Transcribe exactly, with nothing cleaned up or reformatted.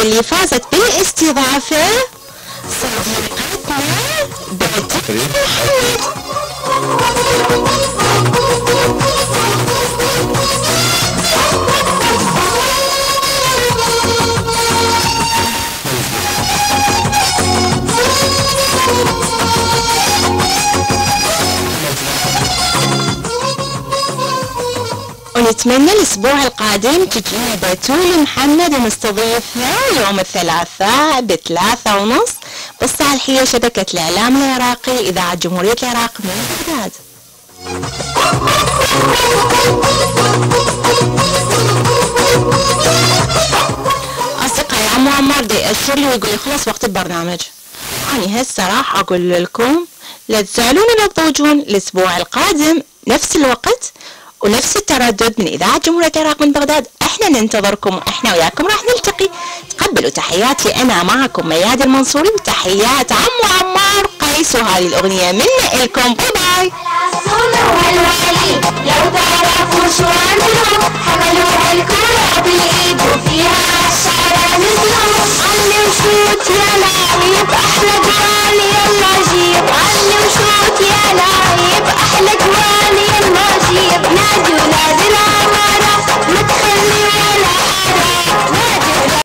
واللي فازت بالاستضافة صديقتنا بتول محمد. ونتمنى الأسبوع القادم تجينا بتول محمد ونستضيفها يوم الثلاثاء بثلاثة ونص بالصالحية، شبكة الإعلام العراقي، إذاعة جمهورية العراق من بغداد. أصدقائي عمو عمار دي يأشر لي ويقول لي خلاص وقت البرنامج. أنا هسه راح أقول لكم لا تزعلون ولا تضوجون، الأسبوع القادم نفس الوقت ونفس التردد من إذاعة جمهورية العراق من بغداد. احنا ننتظركم واحنا وياكم راح نلتقي. تقبلوا تحياتي انا معكم مياد المنصوري وتحيات عمو عمار قيس، وهذه الاغنية منا الكم. باي باي. لو تعرفوا شو عملوا حملوا